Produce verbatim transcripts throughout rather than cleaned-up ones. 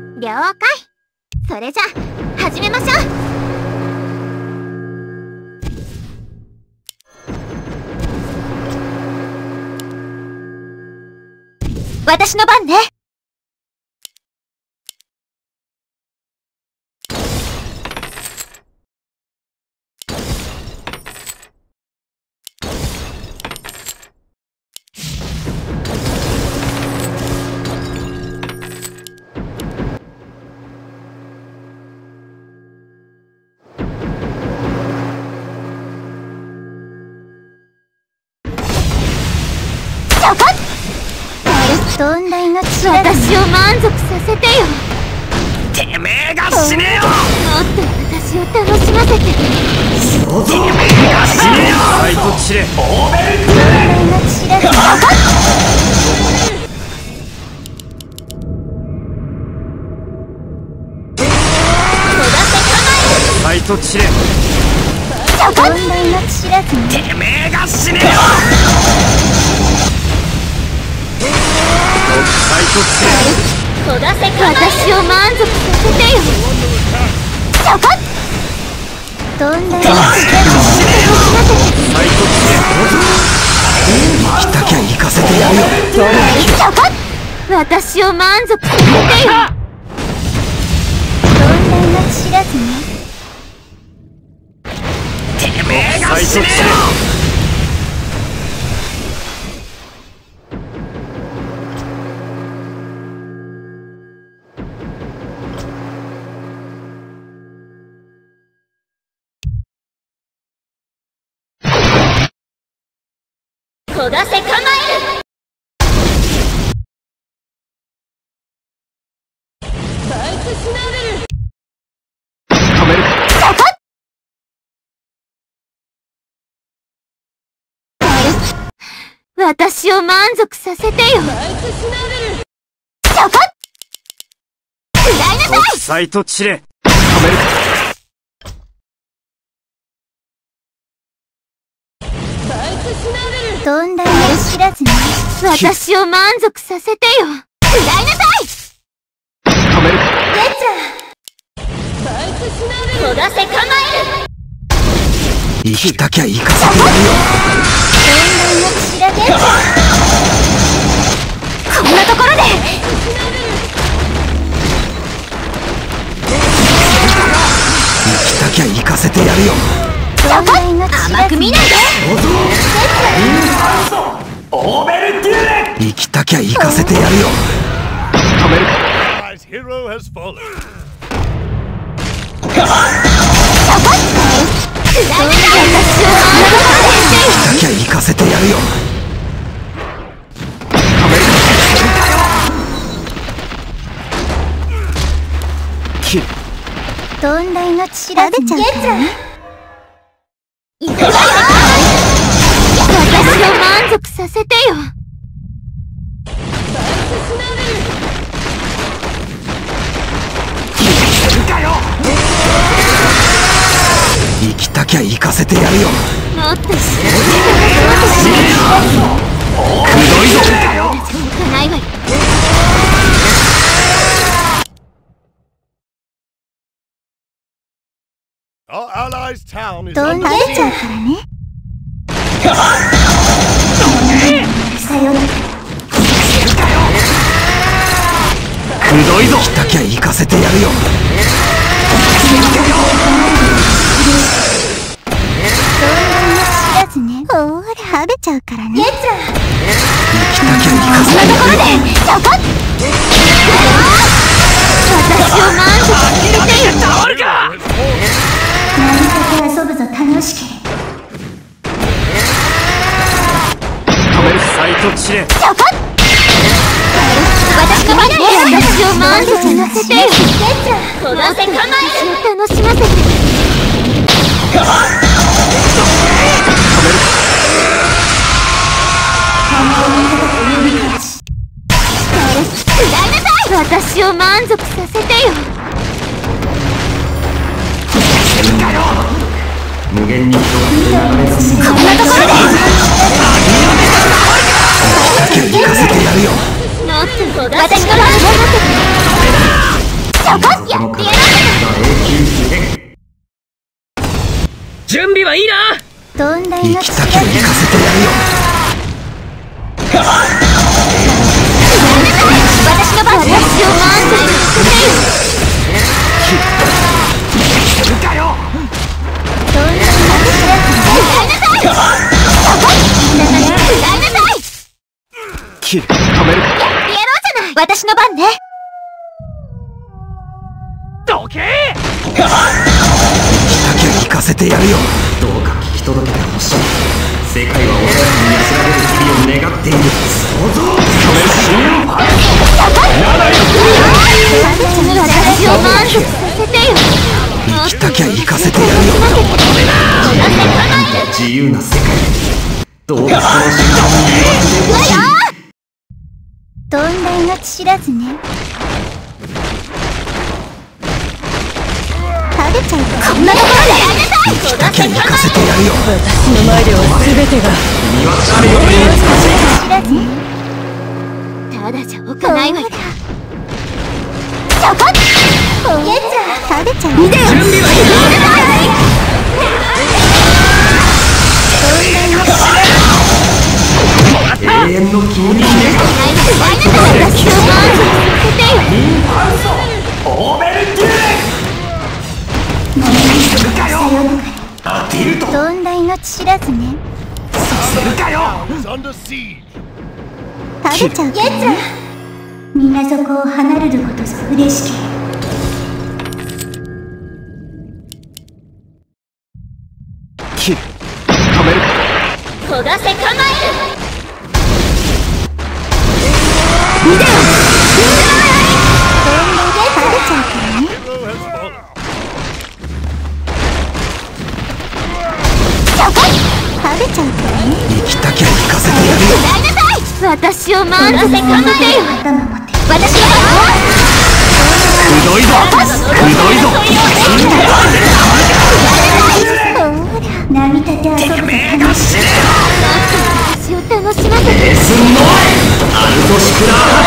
了解。それじゃ始めましょう。私の番ね。どんな命私を満足させてよ。 てめえが死ねよ。 もっと私を楽しませて。てめえが死ねよ。 ファイトチレオーベルどんな命知らずにファイトチレどんな命知らずにてめえが死ねよ。 ファイトチレ私を満足させてよ。どんな命知らずにファイトチレ生きたきゃ行かせてやるよ。 私を満足させてよ。どんな命知らずにてめえが死ねよ。 焦がせ構える。バイクスナベル。 止める私を満足させてよ。バイクスナベル。そこ。食らいなさい。 ファイトチレ止めるどんなに知らずに私を満足させてよ。食らいなさい。 止めるレッツァバイクスナベル。焦がせ構える。 生きたきゃ行かせてやるよ。 どんなに知らずこんなところで生きたきゃ行かせてやるよ。 甘く見ないで。 オーベルテューレ生きたきゃ行かせてやるよ。 止める生きたきゃ行かせてやるよ。 どんな命知らずに行くわよ。私を満足させてよ。 生きたきゃ行かせてやるよ。 もっと知らせてくどいぞ。 行かないわよ。どんな出ちゃうからね。さよなら。 くどいぞ。生きたきゃ行かせてやるよ。 知らずね。ほーら食べちゃうからね。 生きたきゃ行かせてやるよ。 そこ。私を満足させてよ。何かと遊ぶぞ楽しければ。 止めるファイトチレそこ。私が見ないで。私を満足させてよ。焦がせ構える。楽しませて。私を満足させてよ。 無限に広がって流れ込む。 こんなところで生きたきゃ行かせてやるよ。 もっと私から離れて。 ちょこっやってやろう。 準備はいいな。 どんな生きたきゃ行かせてやるよ。 私の番です。私を満足させてよ。 るかよ。 どんなに食べたらやりなさい。やりなさい。 切る。止める。 やってやろうじゃない。私の番ね。 どけ。 生きたきゃ行かせてやるよ。どうか聞き届けてほしい。世界は穏やかに安らげる日々を願っている。想像。止める。 私を満足させてよ。 生きたきゃ行かせてやるよ。自由な世界。どうかこの瞬間に言わせてほしい。 とんだ命知らずね。食べちゃうからこんなところでやめたい。 生きたきゃ行かせてやるよ。 私の前では全てが君は誰よりも美しい。 知らずね。ただじゃおかないわよ。ちょこっやつら食べちゃう。見てよ。準備はいい。 永遠の君に願う。 私を満足させてよ。 オーベルティーレするかよ。当てるととんだ命知らずね。 させるかよ。 食べちゃうからね。皆そこを離れることぞ嬉しき。 切る。止める。 焦がせ構える。 見てよ。 どんだけ食べちゃうからね。ちょこっ食べちゃうからね。 生きたきゃ行かせてやるよ。 やりなさい。私を満足させてよ。私はくどいぞ。くどいぞ。 波立て遊ぶと楽しい。私を楽しませて。 エースノイアルトシクラー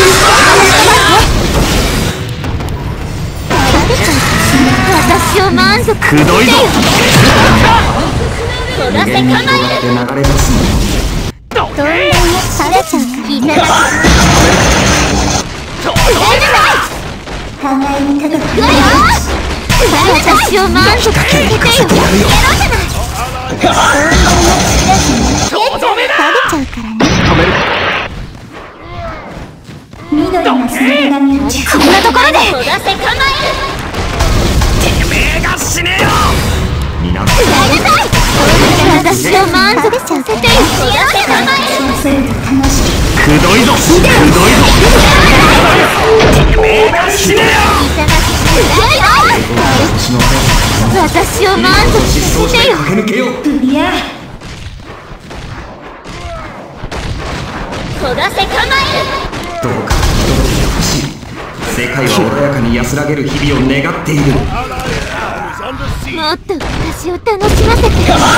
私を満足させてよ。 くどいぞ。 焦がせ構える。 流れ出すどんなに食べちゃうからいただき。互いに高くいくわよ。私を満足させてよ。やろうじゃない。どんなに知らずに食べちゃうからね。 止める。 緑のスネが見落ちこんなところで焦がせ構える。 てめえが死ねよ。 皆やりなさい。私を満足させてよ。焦がせ構える。 くどいぞ。くどいぞ。てめえが死ねよ。 私を満足させてよ。 駆け抜けよう。 いや焦がせ構える。 どうか聞き届けてほしい。世界は穏やかに安らげる日々を願っている。 もっと私を楽しませて。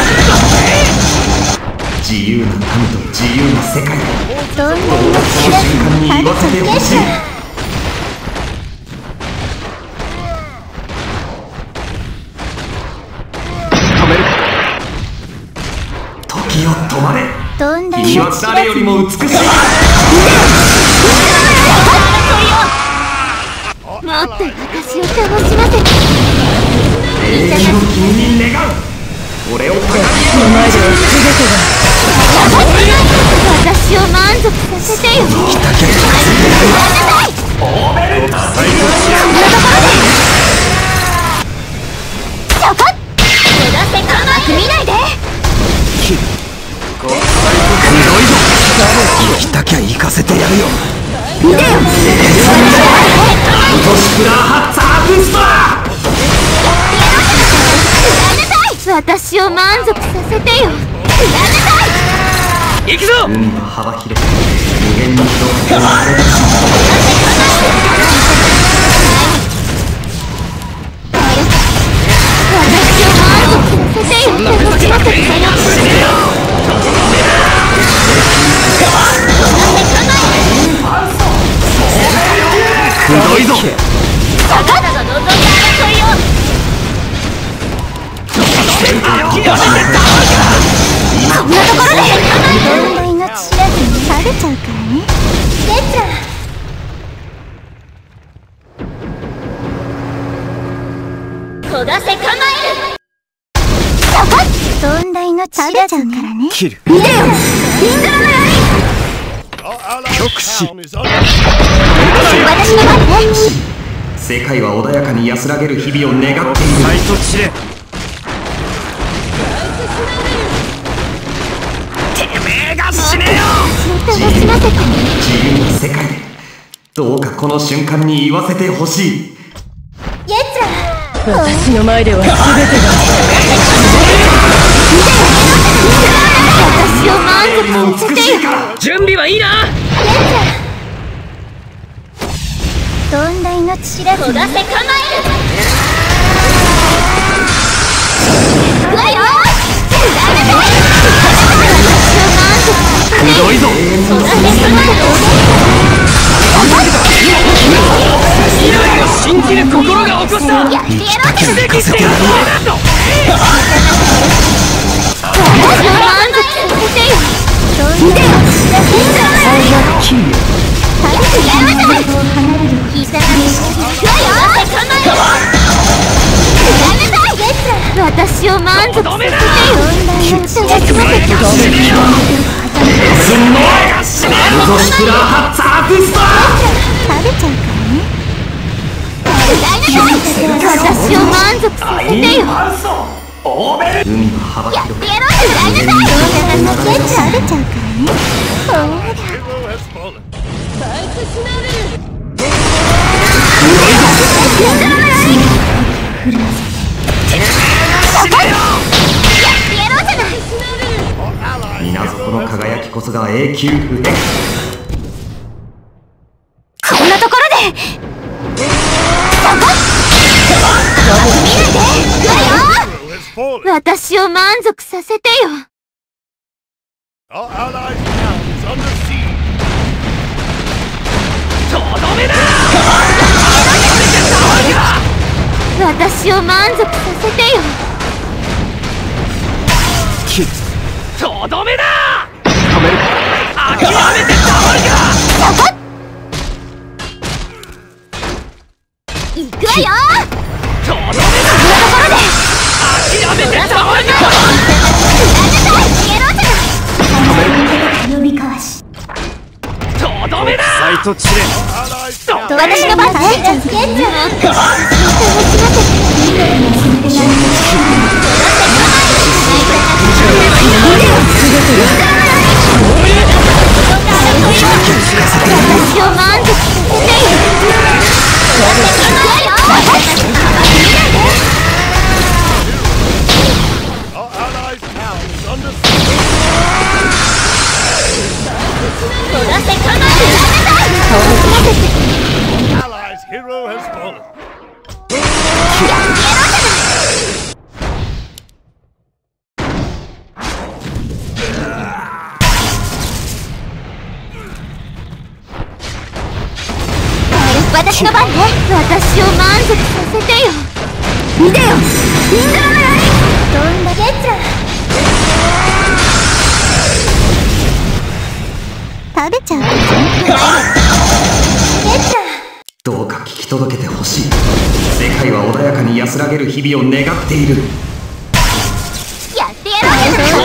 自由な民と自由な世界をどんなにこの瞬間に言わせてほしい。 止める。 時よ止まれ。 どんなに君は誰よりも美しい。 もっと私を楽しませて。 永遠の君に願う。俺を高みへ。 私を満足させてよ。 生きたきゃ行かせてやるよ。オーベルタ最高試合。 ちょこっ焦がせ構える。見ないで。 くどいぞ。 生きたきゃ行かせてやるよ。 見てよ。 アルトシクラーハッツァーブスター。 私を満足させてよ。やめなさい。 行くぞ。 海は幅広く無限に広がって流れ出す。 私を満足させてよ。楽しませてよ。 くどいぞ。 あなたが望んだ争いよ。こんなところで問題の知らずに食べちゃうからね。レッツァ焦がせ構える。問題の知らずからね。 切る。 見てよ、リンドラの槍。 極死。 私の番ね。 世界は穏やかに安らげる日々を願っている。 サイトチレ。てめえが死ねよ。 楽しませて。 自由な世界でどうかこの瞬間に言わせてほしい。 イエツラ私の前では全てが私を満足させてよ。 準備はいいな。 問題の知らずに焦がせ構える。うわよくどいぞ。 焦がせ構える。 未来を信じる心が起こしたやってやろう。 奇跡ってやるぞ。 私を満足させてよ。見てよ、最悪キー食べてやるぞ。膝が見しきるわよ。私を満足させてよ。問題を探しませて。 すんのエルゾシクラーハッツアーティスト。 食べちゃうからね。私を満足させてよ。 海は幅やっ広くてやろう。食べちゃうからね。ほら水底の輝きこそが永久不変。 こんなところで私を満足させてよ。 とどめだ。 私を満足させてよ。 切る。とどめだ。止める。諦めてたまるか。 行くわよ。 とどめだ。諦めてたまるか。 呼び交わし。 とどめだ。サイトチレ。 私の番ね。私を満足させてよ。私の番ね。私を満足させてよ。見てよ、リンドラの槍。どんだけつら食べちゃう。 どうか聞き届けてほしい。世界は穏やかに安らげる日々を願っている。 やってやろう。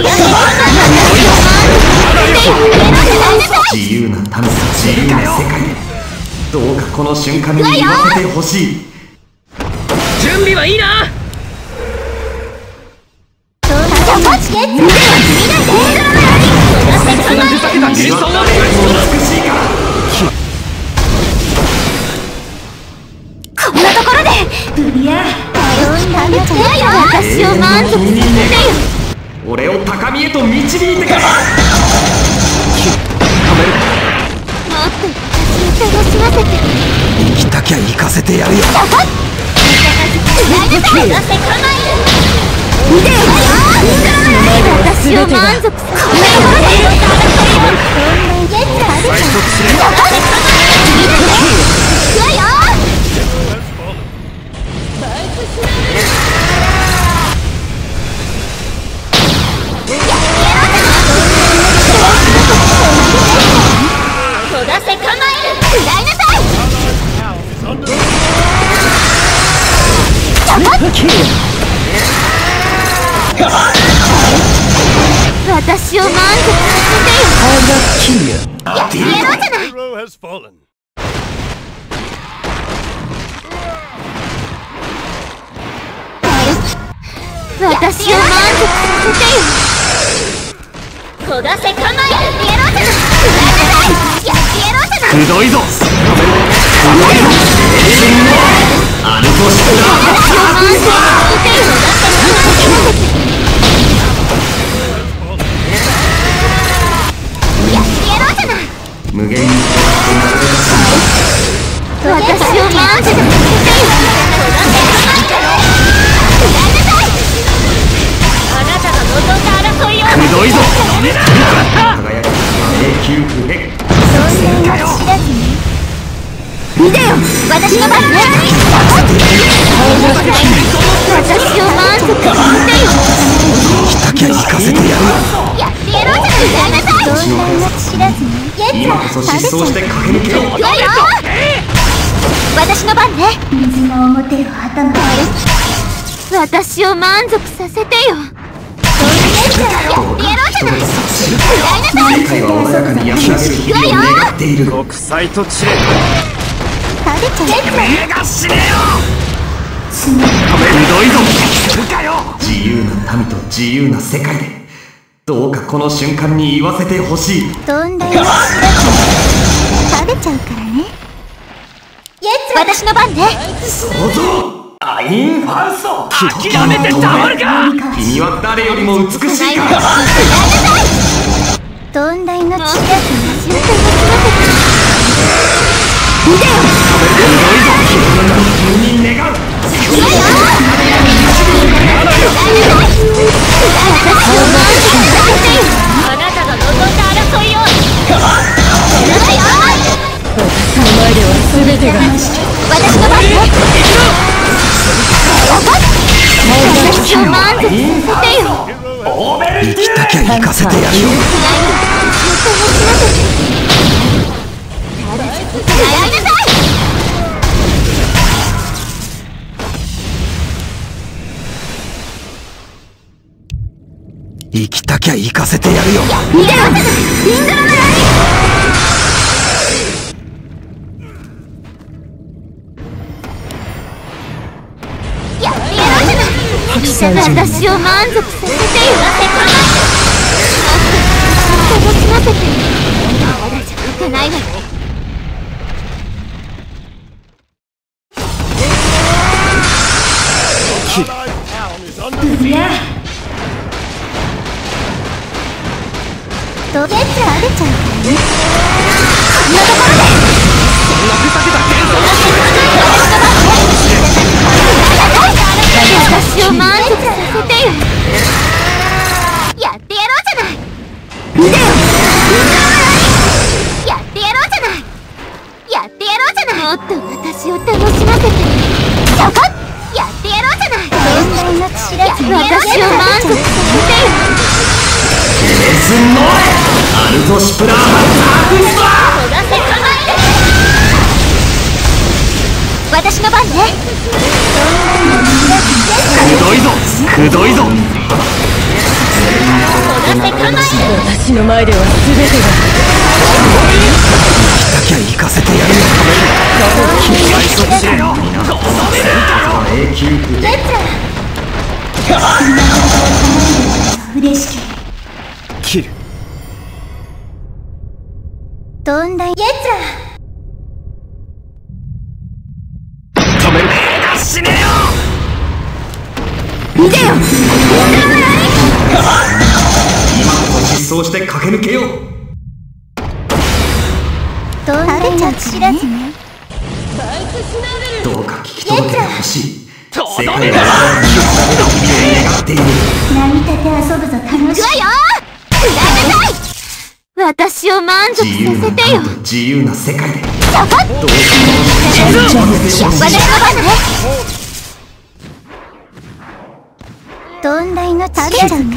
自由な探査、自由な世界でどうかこの瞬間に言わせてほしい。 準備はいいな。 こんなところでブリア私を満足させてよ。 俺を高みへと導いてくれ。もっと私を楽しませて。 生きたきゃ行かせてやるよ。 私を満足させてよ。 私を満足させてよ。やってやろうじゃない。 Hero has fallen. 私を満足させてよ。焦がせ構えてやろうじゃない。やってやろうじゃない。 くどいぞ。くどいぞ。アルトシプラ私を満足させてよ。やってやろうじゃない。 無限に私を満足させてよ。あなたが望んだ争いを。 くどいぞ。輝き永久不変。 見てよ、私の番ね。私を満足させてよ。 来たきゃ行かせてやるよ。 やってやろうじゃない。やめなさい。 今こそ失踪して駆け抜けよう。 いやよ。私の番ね。水の表をはたまる。私を満足させてよ。やってやろうじゃない。 世界は穏やかに安らげる日々を願っている。 国際と知れ。 食べちゃえ。 目が死ねよ。 すくどいぞ。自由な民と自由な世界で、どうかこの瞬間に言わせてほしい。 どんだけ知らずに食べちゃうからね。私の番ね。 想像アインファウスト。 諦めてたまるか。 君は誰よりも美しいから。 どんだいの知らずに見てよ。 君に願う。 あなたが望んだ争いを。 私の前では全てが私の番ね。私を満足させてよ。 生きたきゃ行かせてやるよ。生きたきゃ行かせてやるよ。 見てよ、リンドラの槍。やってやろうじゃない。私を満足させてよ。楽しませてよ。まだじゃ勝てないわよ。どうやってあげちゃうからね。こんなところで。私を満足させてよ。やってやろうじゃない。見てよ。やってやろうじゃない。やってやろうじゃない。もっと私を楽しませて。そこ。やってやろうじゃない。私を満足させてよ。 エスノエアルトシプラーマザークスバー。私の番ね。 くどいぞ。くどいぞ。 私の前では全てが来たきゃ行かせてやるよ。最速しろよ。永久不変。 嬉しく切る。 どんだい。ゲッツラ止める。目が死ねよ。 見てよ。 今こそ失踪して駆け抜けよう。 どんだいの知らずね。 どうか聞き届けてほしい。世界は願っている。 波立て遊ぶぞ。楽しいわよ。私を満足させてよ。 自由な世界で。どうか私の番ね。どんだいの食べちゃうからね。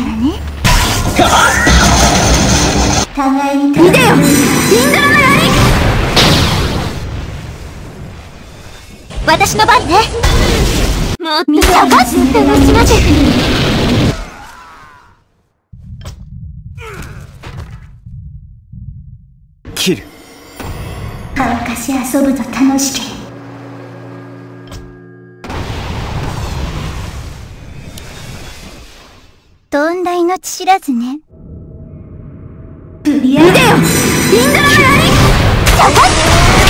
互いに見てよ。リンドラの槍。私の番ね。ももっと楽しませて切る。 乾かし遊ぶと楽しけ。とんだ命知らずね。ブリアーデよ、インドラのやり下がっ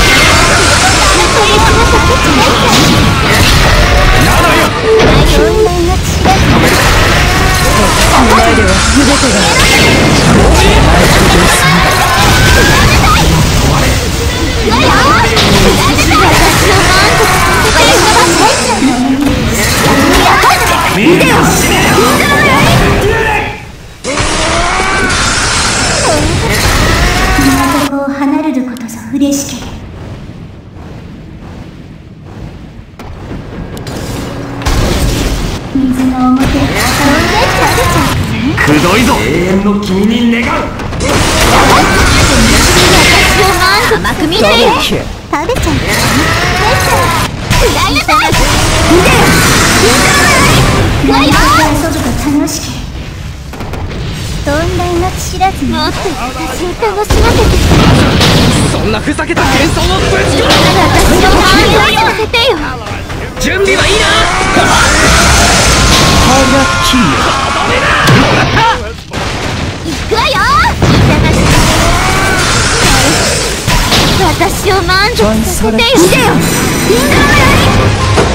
とんだ命知らずね。 お前では全てが港を離れることぞ嬉しけれ。水の表、飛んで食べちゃう。 くどいぞ。永遠の君に願う。 私を満足甘く見るよ。食べちゃう。食らいなさい。見てよ。遊ぶと楽しけ。とんだ命知らずにもっと私を楽しませて。 そんなふざけた幻想をぶち込む。 私を満足させてよ。 準備はいいな。 行くわよ。私を満足させてよ。見てよ。インドのやり